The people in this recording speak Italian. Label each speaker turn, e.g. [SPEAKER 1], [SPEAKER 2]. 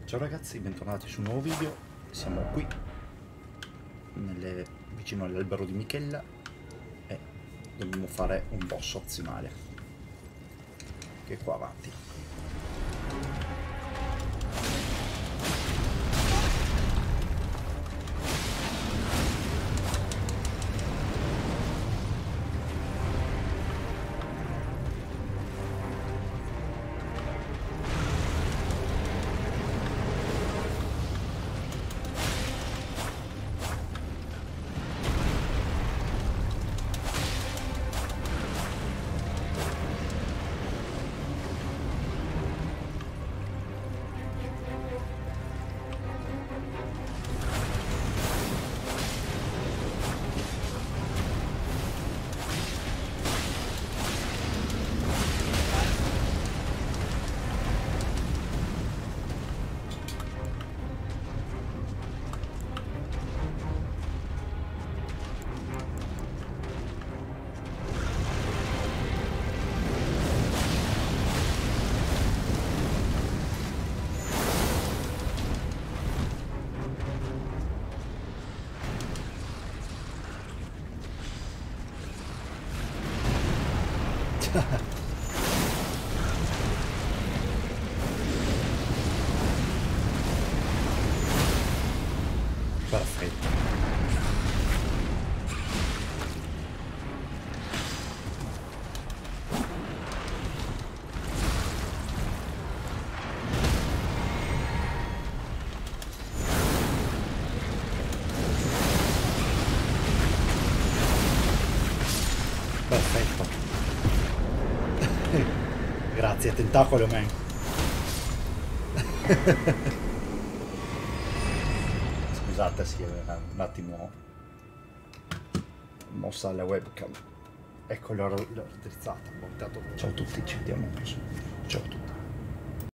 [SPEAKER 1] Ciao ragazzi, bentornati su un nuovo video. Siamo qui vicino all'albero di Michella e dobbiamo fare un boss opzionale che è qua avanti. Perfetto. Perfetto. Grazie, tentacolo man. Scusate, sì, era un attimo mossa alla webcam. Ecco l'ho raddrizzata. Ciao a tutti, ci vediamo. Ciao a tutti.